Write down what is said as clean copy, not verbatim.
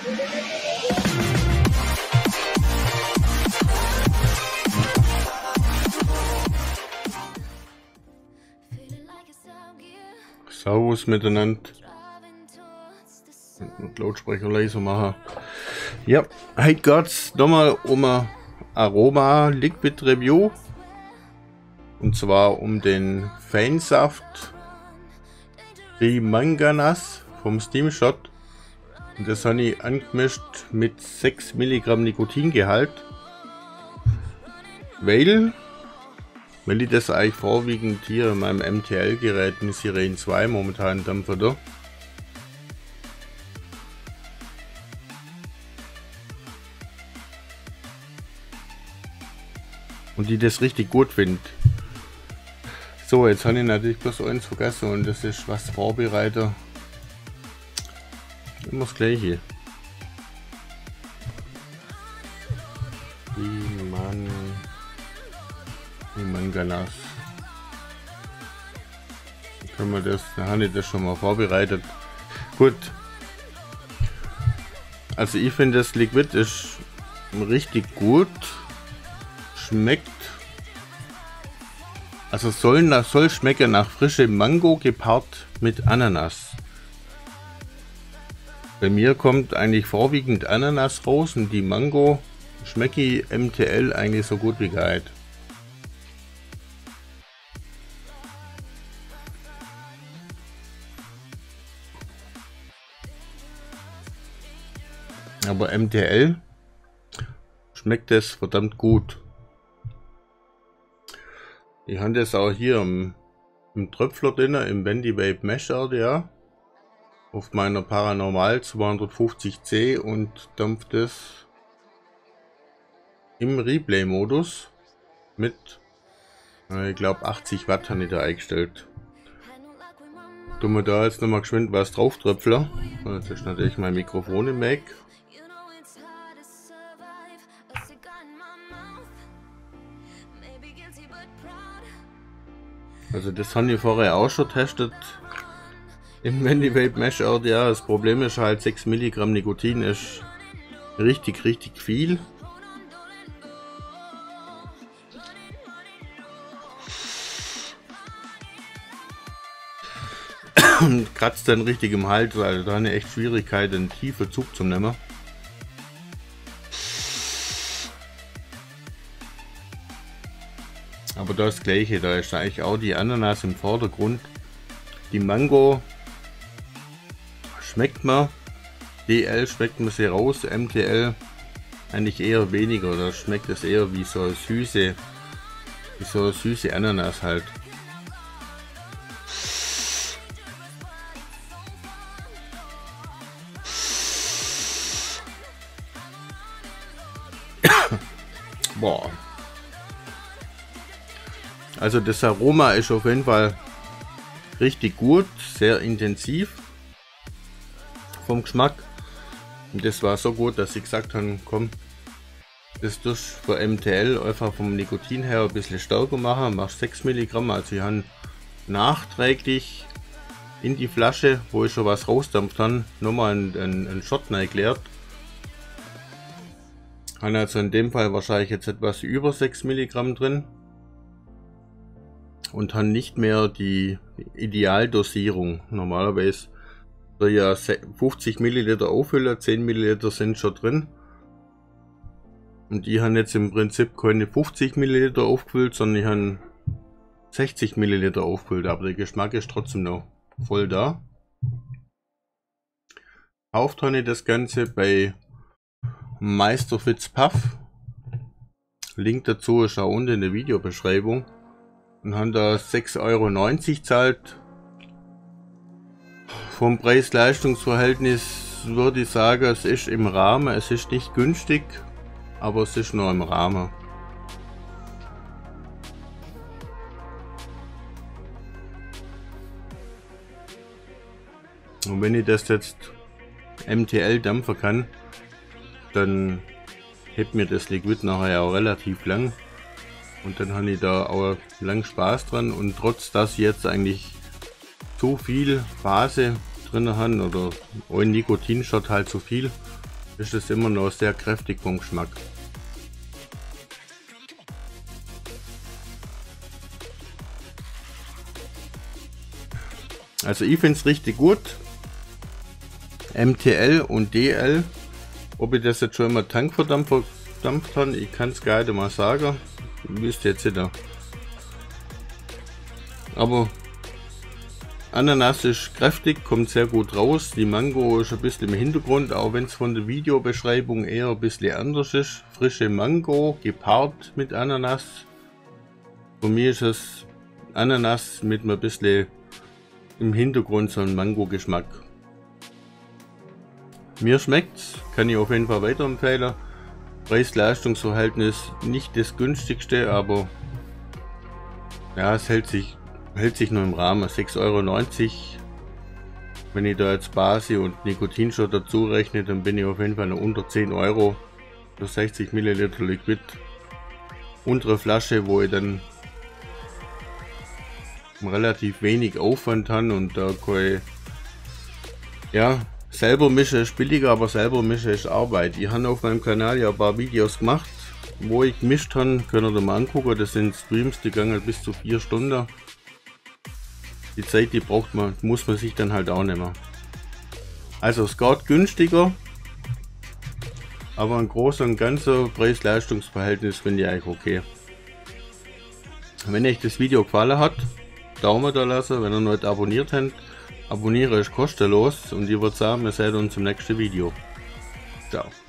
Servus miteinander. Und Lautsprecher leiser machen. Ja, heute geht's nochmal um ein Aroma Liquid Review. Und zwar um den Feinsaft Manganas vom Steam Shot. Und das habe ich angemischt mit 6 Milligramm Nikotingehalt. Weil ich das eigentlich vorwiegend hier in meinem MTL-Gerät mit Sirene 2 momentan dampfe da. Und die das richtig gut finde. So, jetzt habe ich natürlich bloß eins vergessen und das ist was Vorbereiter. Immer das gleiche. Die Manganas. Können wir das, da habe ich das schon mal vorbereitet. Gut. Also ich finde das Liquid ist richtig gut. Schmeckt. Also soll schmecken nach frischem Mango gepaart mit Ananas. Bei mir kommt eigentlich vorwiegend Ananas raus und die Mango schmecke ich MTL eigentlich so gut wie geil. Aber MTL schmeckt es verdammt gut. Ich habe das auch hier im Tröpfler drin, im Wendy Vape Mesh RDA. Auf meiner Paranormal 250C und dampft es im Replay-Modus mit, ich glaube 80 Watt habe ich da eingestellt. Tun wir da jetzt nochmal geschwind was drauf tröpfler. Das ist natürlich mein Mikrofon im Mac. Also das haben wir vorher auch schon testet im Wendy Vape Mesh RDA. Das Problem ist halt, 6 Milligramm Nikotin ist richtig viel. Und kratzt dann richtig im Hals, weil da eine echt Schwierigkeit, einen tiefen Zug zu nehmen. Aber das gleiche, da ist eigentlich auch die Ananas im Vordergrund. Die Mango schmeckt man, DL schmeckt man sehr raus, MTL eigentlich eher weniger, da schmeckt es eher wie so süße Ananas halt. Boah. Also das Aroma ist auf jeden Fall richtig gut, sehr intensiv vom Geschmack. Und das war so gut, dass ich gesagt habe, komm, das tust für MTL einfach vom Nikotin her ein bisschen stärker machen, machst 6 Milligramm, also ich habe nachträglich in die Flasche, wo ich schon was rausdampft habe, nochmal einen Shot geleert. Habe also in dem Fall wahrscheinlich jetzt etwas über 6 Milligramm drin. Und haben nicht mehr die Idealdosierung. Normalerweise soll ja 50 Milliliter auffüllen, 10 Milliliter sind schon drin. Und die haben jetzt im Prinzip keine 50 Milliliter aufgefüllt, sondern die haben 60 Milliliter aufgefüllt. Aber der Geschmack ist trotzdem noch voll da. Kauft habe ich das Ganze bei Meisterfitz Puff. Link dazu ist auch unten in der Videobeschreibung. Und haben da 6,90 € zahlt. Vom Preis-Leistungs-Verhältnis würde ich sagen, es ist im Rahmen. Es ist nicht günstig, aber es ist noch im Rahmen. Und wenn ich das jetzt MTL dampfen kann, dann hebt mir das Liquid nachher auch relativ lang. Und dann habe ich da auch lang Spaß dran, und trotz dass ich jetzt eigentlich zu viel Phase drin habe oder ein Nikotinshot halt zu viel, ist es immer noch sehr kräftig vom Geschmack. Also ich finde es richtig gut. MTL und DL. Ob ich das jetzt schon immer tankverdampft habe, ich kann es gar nicht mal sagen. Ich wüsste jetzt nicht. Aber Ananas ist kräftig, kommt sehr gut raus. Die Mango ist ein bisschen im Hintergrund, auch wenn es von der Videobeschreibung eher ein bisschen anders ist. Frische Mango gepaart mit Ananas. Für mich ist es Ananas mit ein bisschen im Hintergrund so ein Mango-Geschmack. Mir schmeckt's, kann ich auf jeden Fall weiterempfehlen. Preis-Leistungs-Verhältnis nicht das günstigste, aber ja, es hält sich nur im Rahmen. 6,90 €. Wenn ich da jetzt Basi und Nikotinschutz dazu rechne, dann bin ich auf jeden Fall noch unter 10 € für 60 ml Liquid. Untere Flasche, wo ich dann relativ wenig Aufwand habe und da kann ich, ja, selber mischen ist billiger, aber selber mischen ist Arbeit. Ich habe auf meinem Kanal ja ein paar Videos gemacht, wo ich gemischt habe, könnt ihr mal angucken. Das sind Streams, die gehen bis zu 4 Stunden. Die Zeit, die braucht man, muss man sich dann halt auch nehmen. Also es geht günstiger, aber ein großer und ganzer Preis-Leistungs-Verhältnis finde ich eigentlich okay. Wenn euch das Video gefallen hat, Daumen da lassen. Wenn ihr noch nicht abonniert habt, abonnieren ist kostenlos und ich würde sagen, wir sehen uns im nächsten Video. Ciao.